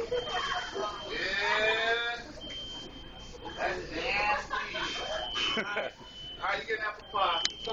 Yeah. That's nasty. All right, you getting apple pie.